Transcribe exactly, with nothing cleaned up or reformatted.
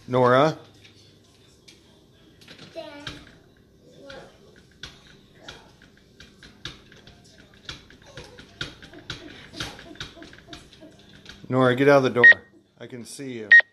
Nora? Nora, get out of the door. I can see you.